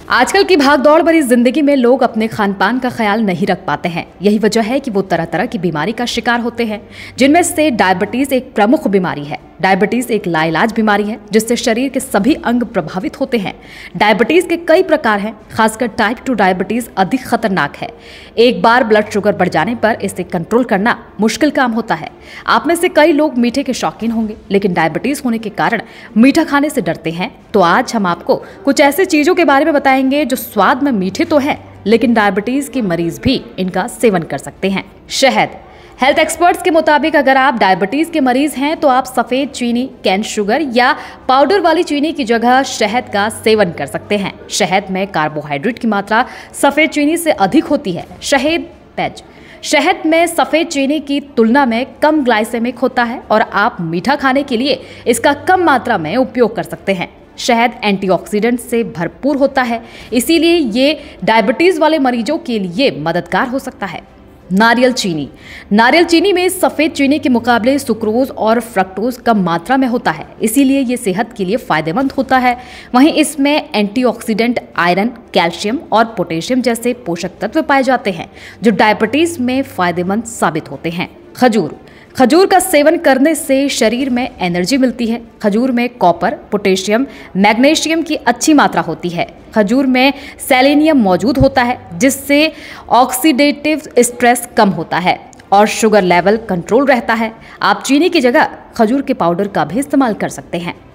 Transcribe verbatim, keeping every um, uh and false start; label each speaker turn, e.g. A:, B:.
A: आजकल की भागदौड़ भरी जिंदगी में लोग अपने खान पान का ख्याल नहीं रख पाते हैं। यही वजह है कि वो तरह तरह की बीमारी का शिकार होते हैं, जिनमें से डायबिटीज एक प्रमुख बीमारी है। डायबिटीज एक लाइलाज बीमारी है जिससे शरीर के सभी अंग प्रभावित होते हैं। डायबिटीज के कई प्रकार हैं, खासकर टाइप टू डायबिटीज अधिक खतरनाक है। एक बार ब्लड शुगर बढ़ जाने पर इसे कंट्रोल करना मुश्किल काम होता है। आप में से कई लोग मीठे के शौकीन होंगे, लेकिन डायबिटीज होने के कारण मीठा खाने से डरते हैं। तो आज हम आपको कुछ ऐसी चीजों के बारे में बताएंगे जो स्वाद में मीठे तो हैं, लेकिन डायबिटीज के मरीज भी इनका सेवन कर सकते हैं। शहद। हेल्थ एक्सपर्ट्स के मुताबिक अगर आप डायबिटीज के मरीज हैं तो आप सफेद चीनी, कैन शुगर या पाउडर वाली चीनी की जगह शहद का सेवन कर सकते हैं। शहद में कार्बोहाइड्रेट की मात्रा सफेद चीनी से अधिक होती है। शहद पेज। शहद में सफेद चीनी की तुलना में कम ग्लाइसेमिक होता है और आप मीठा खाने के लिए इसका कम मात्रा में उपयोग कर सकते हैं। शहद एंटीऑक्सीडेंट से भरपूर होता है, इसीलिए ये डायबिटीज वाले मरीजों के लिए मददगार हो सकता है। नारियल चीनी। नारियल चीनी में सफ़ेद चीनी के मुकाबले सुक्रोज और फ्रक्टोज कम मात्रा में होता है, इसीलिए ये सेहत के लिए फ़ायदेमंद होता है। वहीं इसमें एंटीऑक्सीडेंट, आयरन, कैल्शियम और पोटेशियम जैसे पोषक तत्व पाए जाते हैं जो डायबिटीज़ में फ़ायदेमंद साबित होते हैं। खजूर। खजूर का सेवन करने से शरीर में एनर्जी मिलती है। खजूर में कॉपर, पोटेशियम, मैग्नीशियम की अच्छी मात्रा होती है। खजूर में सेलेनियम मौजूद होता है जिससे ऑक्सीडेटिव स्ट्रेस कम होता है और शुगर लेवल कंट्रोल रहता है। आप चीनी की जगह खजूर के पाउडर का भी इस्तेमाल कर सकते हैं।